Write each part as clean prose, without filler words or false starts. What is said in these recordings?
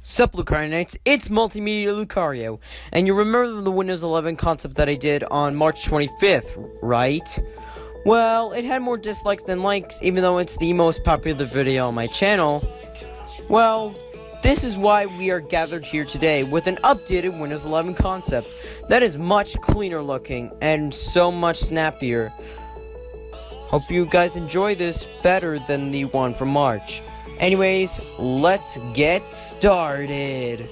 Sup, Lucarianites, it's Multimedia Lucario, and you remember the Windows 11 concept that I did on March 25th, right? Well, it had more dislikes than likes, even though it's the most popular video on my channel. Well, this is why we are gathered here today with an updated Windows 11 concept that is much cleaner looking and so much snappier. Hope you guys enjoy this better than the one from March. Anyways, let's get started.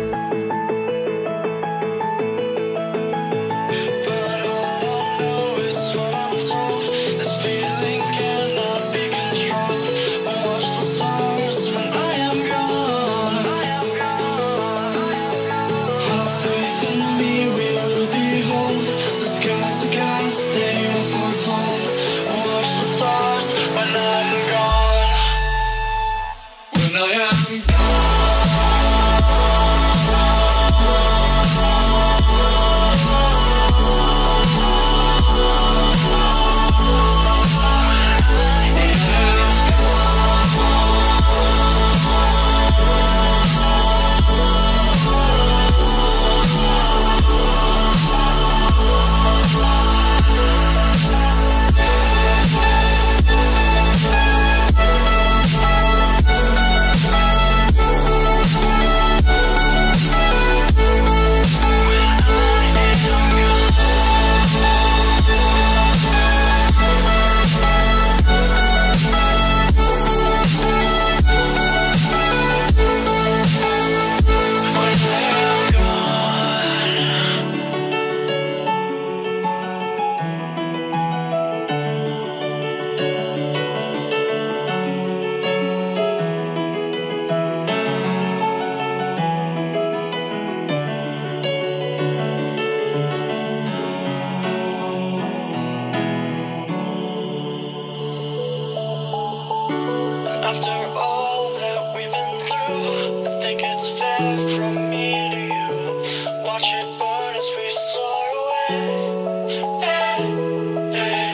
After all that we've been through, I think it's fair from me to you. Watch it burn as we soar away. Hey,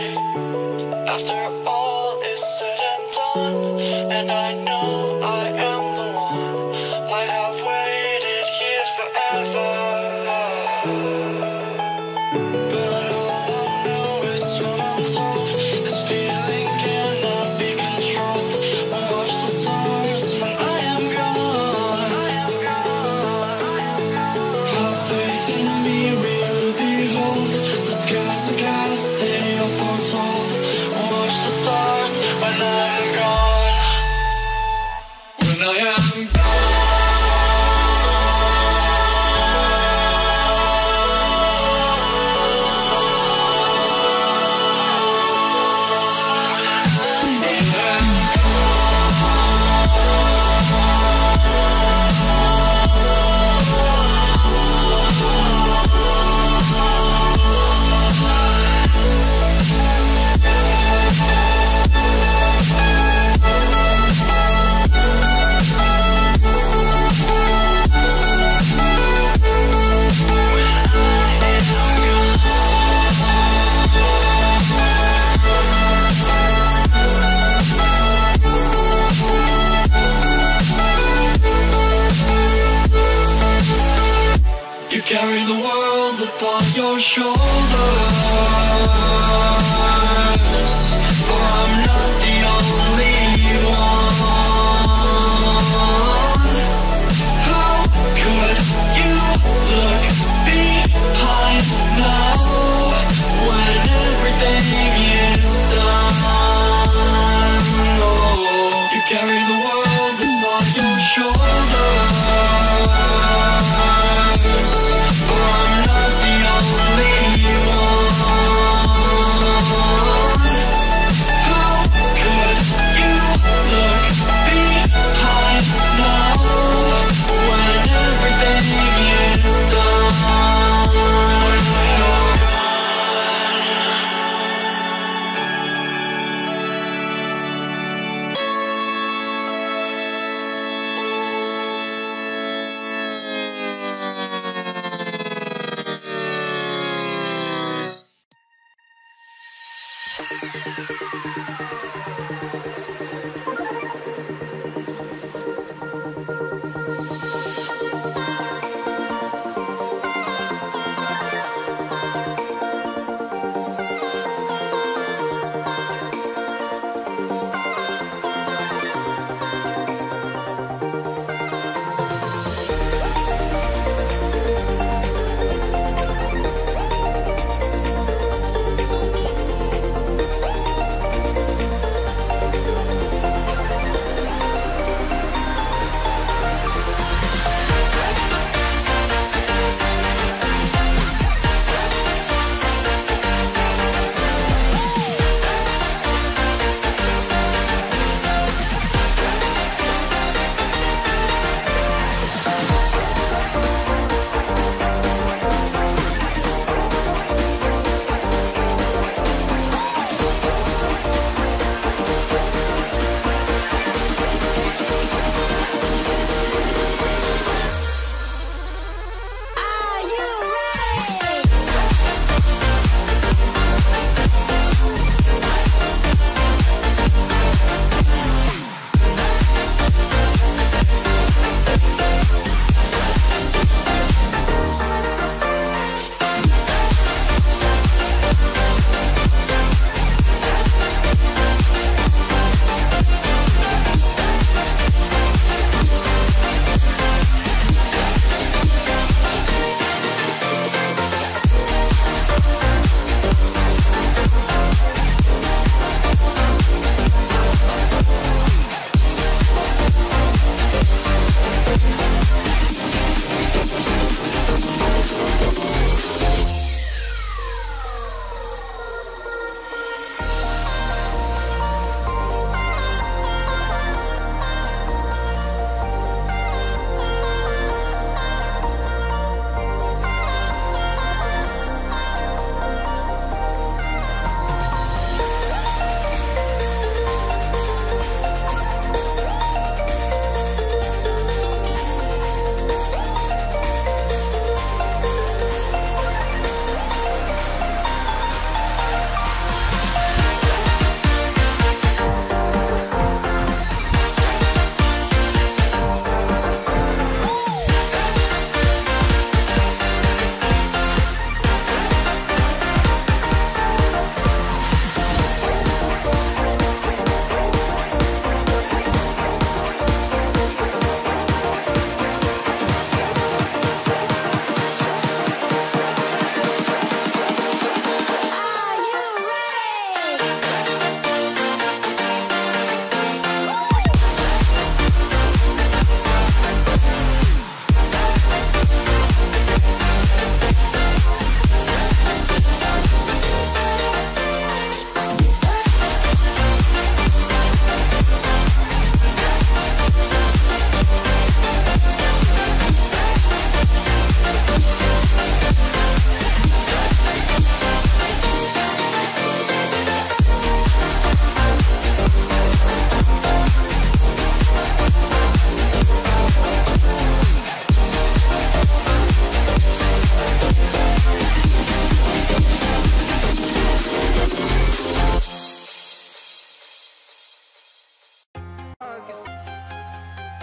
hey. After all is said and done, and I know I am the one, I have waited here forever. But all I know is what I'm told. This feeling cannot be controlled. Watch the stars when I am gone. Have faith in me, we will behold. The skies are cast, they are foretold. Watch the stars when I am gone. When I am gone. You carry the world upon your shoulders, for I'm not the only one. How could you look behind now, when everything is done? Oh, you carry the world upon your shoulders. For I'm not the only one.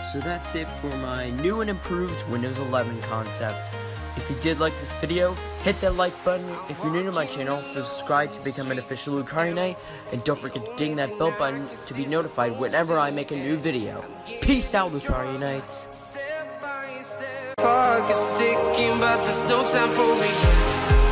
So that's it for my new and improved Windows 11 concept. If you did like this video, hit that like button. If you're new to my channel, subscribe to become an official Lucario Knight, and don't forget to ding that bell button to be notified whenever I make a new video. Peace out, Lucario Knights. Clock is ticking, but there's no time for regrets.